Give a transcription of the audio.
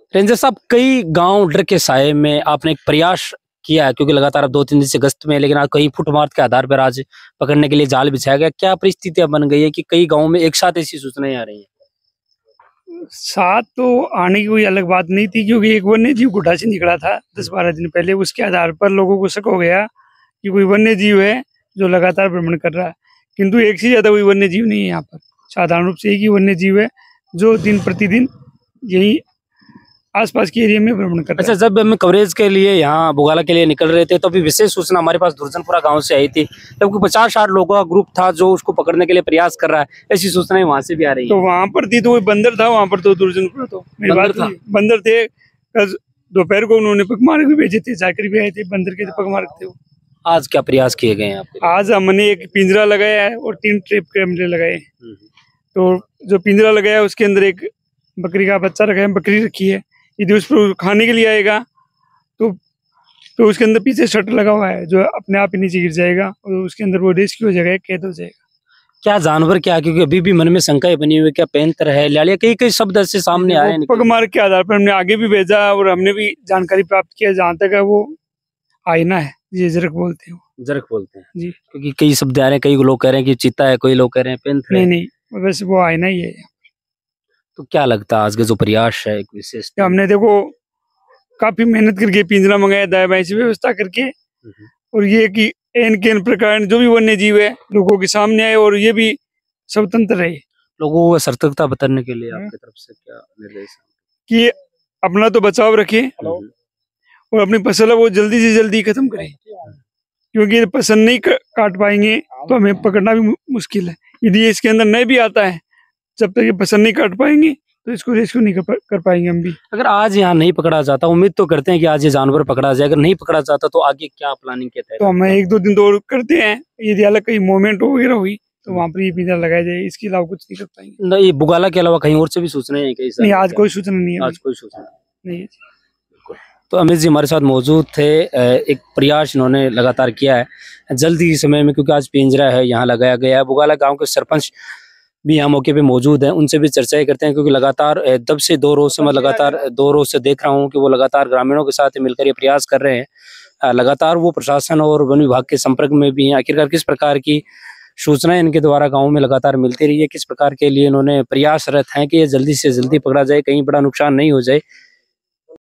Ranger साहब, कई गांव डर के साए में आपने एक प्रयास किया है, क्योंकि लगातार अब 2-3 दिन से गश्त में, लेकिन आज कहीं फुटमार्क के आधार पर आज पकड़ने के लिए जाल बिछाया गया। क्या परिस्थितियां बन गई है कि कई गांवों में एक साथ ऐसी सूचनाएं आ रही हैं? साथ तो आने की कोई अलग बात नहीं थी, क्योंकि एक वन्य जीव गुड्डा से निकला था 10-12 दिन पहले। उसके आधार पर लोगों को शक हो गया कि कोई वन्य जीव है जो लगातार भ्रमण कर रहा है, किंतु एक से ज्यादा कोई वन्य जीव नहीं है यहाँ पर। साधारण रूप से एक ही वन्य जीव है जो दिन प्रतिदिन यही आसपास के एरिया में भ्रमण कर रहा है। अच्छा, जब हम कवरेज के लिए यहाँ बुगाला के लिए निकल रहे थे तो अभी विशेष सूचना हमारे पास दुर्जनपुरा गांव से आई थी, जबकि 50-60 लोगों का ग्रुप था जो उसको पकड़ने के लिए प्रयास कर रहा है। ऐसी सूचनाएं वहां से भी आ रही तो वहां पर थी, तो वो बंदर था वहां पर, तो दुर्जनपुरा तो मेरी बंदर बात था? हुई। बंदर थे। कल दोपहर को उन्होंने पगमार्क भी भेजे थे, जाकर भी आए थे, बंदर के पगमार्क थे वो। आज क्या प्रयास किए गए हैं आपके? आज हमने एक पिंजरा लगाया है और 3 ट्रैप कैमरे लगाए हैं। तो जो पिंजरा लगाया है उसके अंदर एक बकरी का बच्चा रखा है, बकरी रखी है। यदि उस पर खाने के लिए आएगा तो उसके अंदर पीछे शटर लगा हुआ है जो अपने आप ही नीचे गिर जाएगा और उसके अंदर वो रेस्क्यू हो जाएगा, कैद हो जाएगा। क्या जानवर क्या, क्योंकि अभी भी मन में शंकाएं बनी हुई है, क्या पैंतर है, लालिया, कई कई शब्द ऐसे सामने आए हैं। पगमार्क के आधार पर हमने आगे भी भेजा और हमने भी जानकारी प्राप्त किया, जहाँ तक है वो आईना है, ये जरक बोलते हैं। जरक बोलते हैं जी, क्योंकि कई शब्द आ रहे हैं, कई लोग कह रहे हैं कि चीता है, कोई लोग कह रहे हैं पैंथर है। नहीं, बस वो आईना ही है। तो क्या लगता है आज का जो प्रयास है एक विशेष? हमने देखो काफी मेहनत करके पिंजरा मंगाया, दाएं बाएं से व्यवस्था करके, और ये कि एन के प्रकार जो भी वन्य जीव है लोगों के सामने आए और ये भी स्वतंत्र रहे। लोगों को सतर्कता बताने के लिए आपकी तरफ से क्या निर्देश है? कि अपना तो बचाव रखे और अपनी फसल है वो जल्दी से जल्दी खत्म करें, क्योंकि ये फसल नहीं काट पाएंगे तो हमें पकड़ना भी मुश्किल है। यदि ये इसके अंदर नहीं भी आता है, जब तक ये फसल नहीं काट पाएंगे तो इसको रेस्क्यू नहीं कर पाएंगे हम भी। अगर आज यहाँ नहीं पकड़ा जाता, उम्मीद तो करते हैं कि आज ये जानवर पकड़ा जाए, अगर नहीं पकड़ा जाता तो आगे क्या प्लानिंग के तहत? तो हम 1-2 दिन तो और करते हैं, यदि अलग कहीं मूवमेंट वगैरह हुई तो वहाँ पर ये पिंजरा लगाया जाए, इसके अलावा कुछ नहीं कर पाएंगे। नहीं, बुगाला के अलावा कहीं और से भी सूचनाएं हैं कई? नहीं, आज कोई सूचना नहीं है। आज कोई सूचना नहीं है। तो अमित जी हमारे साथ मौजूद थे। एक प्रयास इन्होंने लगातार किया है जल्द ही समय में, क्योंकि आज पिंजरा है यहाँ लगाया गया है। बुगाला गांव के सरपंच भी यहाँ मौके पे मौजूद हैं, उनसे भी चर्चाएं करते हैं, क्योंकि लगातार तब से 2 रोज से मैं लगातार 2 रोज से देख रहा हूँ कि वो लगातार ग्रामीणों के साथ मिलकर ये प्रयास कर रहे हैं। लगातार वो प्रशासन और वन विभाग के संपर्क में भी हैं। आखिरकार किस प्रकार की सूचनाएं इनके द्वारा गाँव में लगातार मिलती रही है, किस प्रकार के लिए इन्होंने प्रयासरत हैं कि ये जल्दी से जल्दी पकड़ा जाए, कहीं बड़ा नुकसान नहीं हो जाए,